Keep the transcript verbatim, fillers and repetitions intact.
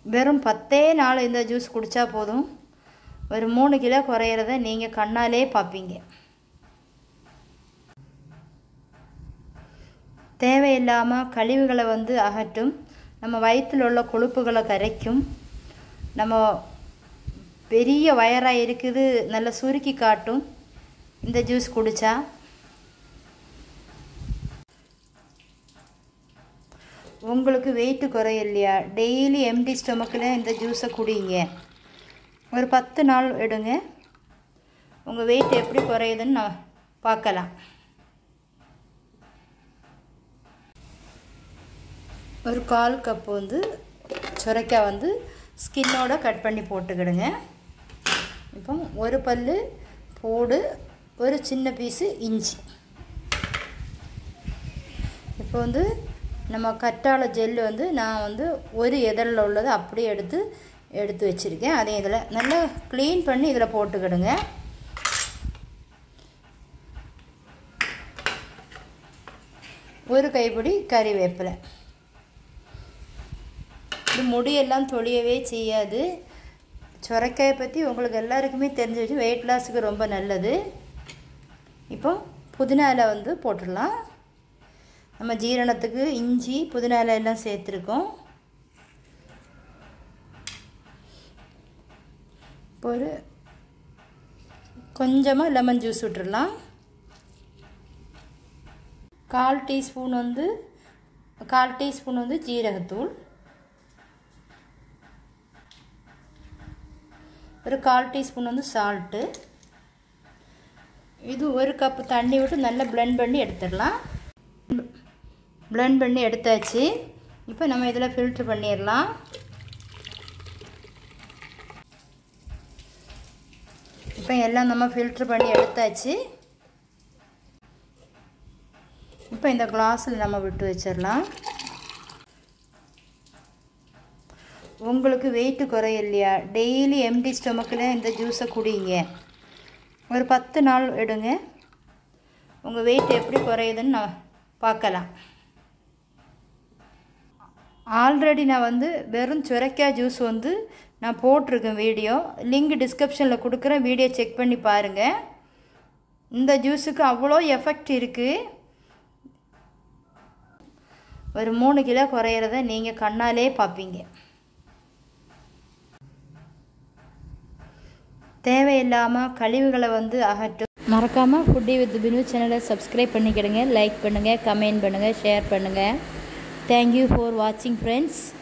வெறும் பத்தே நாள் இந்த ஜூஸ் குடித்தா போதும், ஒரு மூணு கிலோ குறையிறத நீங்கள் கண்ணாலே பார்ப்பீங்க. தேவையில்லாமல் கழிவுகளை வந்து அகற்றும், நம்ம வயிற்றில் உள்ள கொழுப்புகளை கரைக்கும், நம்ம பெரிய வயராக இருக்குது நல்லா சுருக்கி காட்டும் இந்த ஜூஸ் குடித்தா. உங்களுக்கு வெயிட்டு குறையில்லையா, டெய்லி எம்டி ஸ்டொமக்கில் இந்த ஜூஸை குடிங்க. ஒரு பத்து நாள் எடுங்க, உங்கள் வெயிட் எப்படி குறையுதுன்னு நான் பார்க்கலாம். ஒரு கால் கப்பு வந்து சுரைக்காய் வந்து ஸ்கின்னோட கட் பண்ணி போட்டுக்கிடுங்க. இப்போ ஒரு பல் பூடு, ஒரு சின்ன பீஸு இஞ்சி. இப்போ வந்து நம்ம கற்றாழை ஜெல் வந்து நான் வந்து ஒரு இதழில் உள்ளது அப்படியே எடுத்து எடுத்து வச்சுருக்கேன். அதே இதில் நல்லா க்ளீன் பண்ணி இதில் போட்டுக்கிடுங்க. ஒரு கைப்பிடி கறிவேப்பிலை. இது முடியெல்லாம் தொழியவே செய்யாது. சுரைக்காயை பற்றி உங்களுக்கு எல்லாருக்குமே தெரிஞ்சு வச்சு, வெயிட் லாஸுக்கு ரொம்ப நல்லது. இப்போ புதினா இலை வந்து போட்டுடலாம். நம்ம ஜீரணத்துக்கு இஞ்சி புதினா இலை எல்லாம் சேர்த்துருக்கோம். இப்போ ஒரு கொஞ்சமாக லெமன் ஜூஸ் விட்டுடலாம். கால் டீஸ்பூன் வந்து கால் டீஸ்பூன் வந்து ஜீரகத்தூள், ஒரு கால் டீஸ்பூன் வந்து சால்ட்டு. இது ஒரு கப்பு தண்ணி விட்டு நல்லா பிளெண்ட் பண்ணி எடுத்துடலாம். பிளெண்ட் பண்ணி எடுத்தாச்சு. இப்போ நம்ம இதில் ஃபில்ட்ரு பண்ணிடலாம். இப்போ எல்லாம் நம்ம ஃபில்ட்ரு பண்ணி எடுத்தாச்சு. இப்போ இந்த கிளாஸில் நம்ம விட்டு வச்சிடலாம். உங்களுக்கு வெயிட்டு குறையில்லையா, டெய்லி எம்டி ஸ்டொமக்கில் இந்த ஜூஸை குடிங்க. ஒரு பத்து நாள் எடுங்க, உங்கள் வெயிட் எப்படி குறையுதுன்னு நான் பார்க்கலாம். ஆல்ரெடி நான் வந்து வெறும் சுரைக்காய் ஜூஸ் வந்து நான் போட்டிருக்கேன் வீடியோ, லிங்க் டிஸ்கிரிப்ஷனில் கொடுக்குறேன், வீடியோ செக் பண்ணி பாருங்கள். இந்த ஜூஸுக்கு அவ்வளோ எஃபெக்ட் இருக்குது. ஒரு மூணு கிலோ குறையிறத நீங்கள் கண்ணாலே பார்ப்பீங்க. தேவையில்லாமல் கழிவுகளை வந்து அகற்றும். மறக்காமல் ஃபுட்டி வித் பினு சேனலை சப்ஸ்கிரைப் பண்ணிக்கிடுங்க. லைக் பண்ணுங்கள், கமெண்ட் பண்ணுங்கள், ஷேர் பண்ணுங்கள். தேங்க்யூ ஃபார் வாட்சிங் ஃப்ரெண்ட்ஸ்.